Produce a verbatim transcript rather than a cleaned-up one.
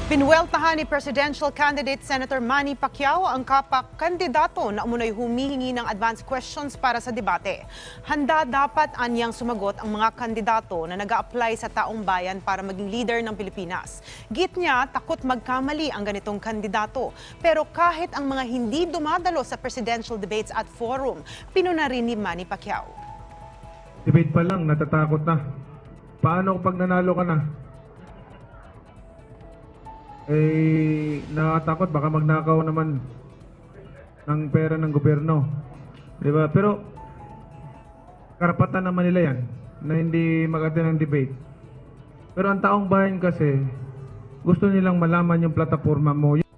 Pinweltahan ni presidential candidate Senator Manny Pacquiao ang kapak-kandidato na umunay humihingi ng advance questions para sa debate. Handa dapat anyang sumagot ang mga kandidato na nag-a-apply sa taong bayan para maging leader ng Pilipinas. Git niya, takot magkamali ang ganitong kandidato. Pero kahit ang mga hindi dumadalo sa presidential debates at forum, pinuna rin ni Manny Pacquiao. Debate pa lang, natatakot na. Paano pag nanalo ka na? Eh, nakatakot, baka magnakaw naman ng pera ng gobyerno. Diba? Pero, karapatan naman nila yan, na hindi mag-attend ng debate. Pero ang taong bayan kasi, gusto nilang malaman yung plataforma mo.